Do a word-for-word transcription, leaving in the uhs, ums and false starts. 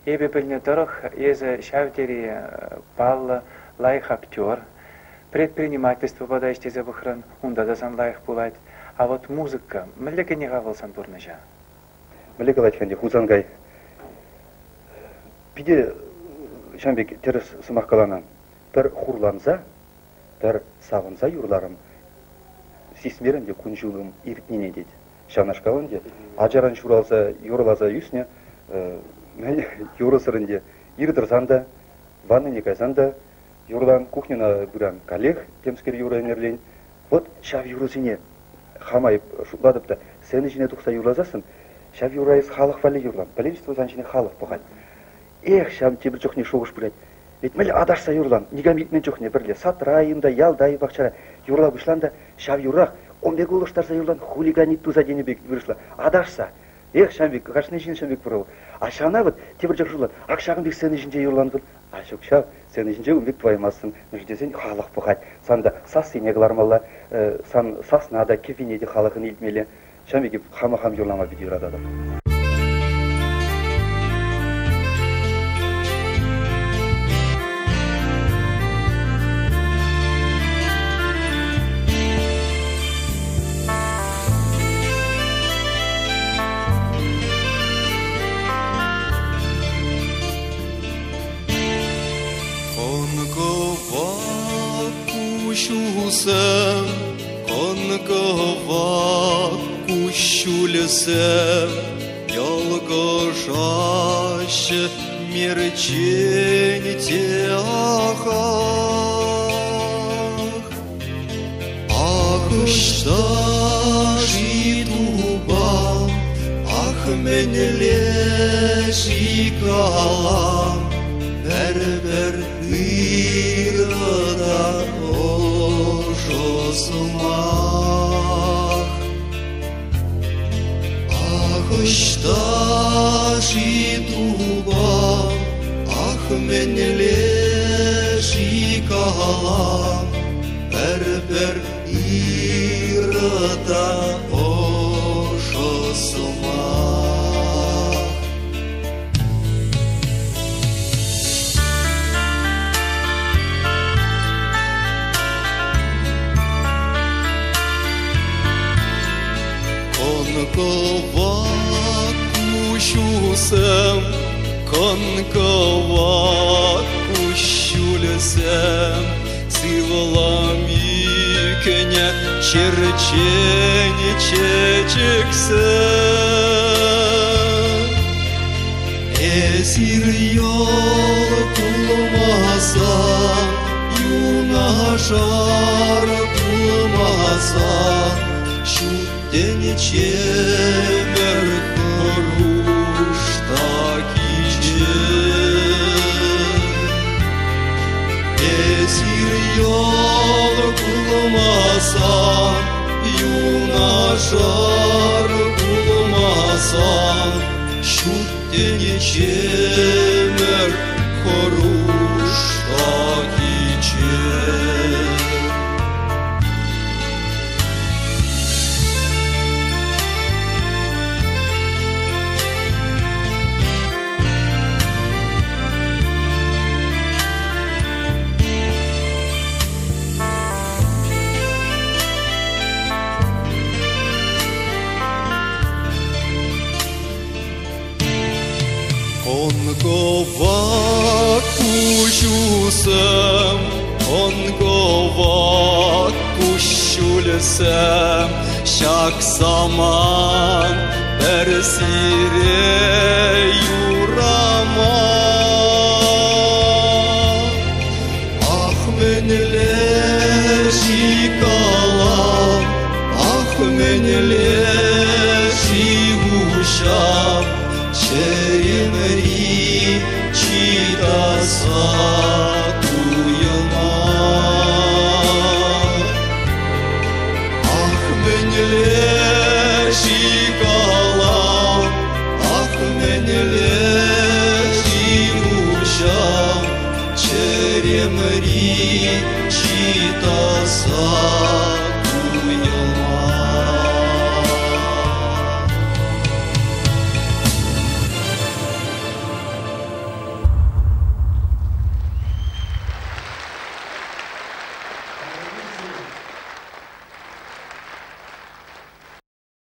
Эбе Бельнеторох еза шавтери пал лайх актер, предпринимательство подаешь за бухран, унда да сан лайх пулать. А вот музыка, млека не гавалсан турнажа. Млека лайханди хузангай. Пиде шамбек терес сымаққаланан бір хурланса, бір сағынса юрларым сисмерінде күнжулым иртнене дейді. Шанашқаланде ажаран шуралса юрлаза юсне юрысырынде ирдырсанда, ванныне кайсанда юрлан кухнена буран коллег темскер юра энерлейн. Вот шав юрысыне хамайып шутладыпта, сені жіне тұқса юрлазасын, шав юрайыз халық вали юрлан, пәленшіство заншыне халық бұған. Эх, шам тебір жоқне шоғыш білет. Ведь мәлі адашса юрлан, негамитмен жоқне бірле, сатрайымда, ялдай бақчара, юрла бұшланда, шав юрақ, онбек олыштарса юрлан, хулиганит туза денебек вырышла, адашса. Эх, шамбек, қашны жин шамбек бұрау. Ашана вот, тебір жоқ юрлан, ақшағын бек сені жинже юрлан бұл. Ашық шав, сені жинже өмбек тваймасын, мүждесен халық бұқат. Санда сас сенеглармалла, сан саснада, кефинеде халықын илтмелі. Шамбек хама-хам юрлама беді юрадады. Кушусем, конкова кушулесем, ялгошаще мерчень теахах. Ах, что житуба, ах, мене леши калам, бер-бер ирада. Ах, что житуба, ах, мене леши калам, бер-бер ирада ошосумах. Конкова кушусем, конкова кушулесем, сываламикене черчене чечексем. Эсир йол кулмаса, юнашар кулмаса, День чемер хоруш такиче. Эсир йол кулмаса, юнашар кулмаса, шут день чемер хоруш такиче. Конкова кушусем, конкова кушулесем, шак саман берсире юрама. Ах, мене леши калам, ах, мене леши ушам, Черемри читаса туяма. Ах, мене леши калам, ах, мене леши ушам, Черемри читаса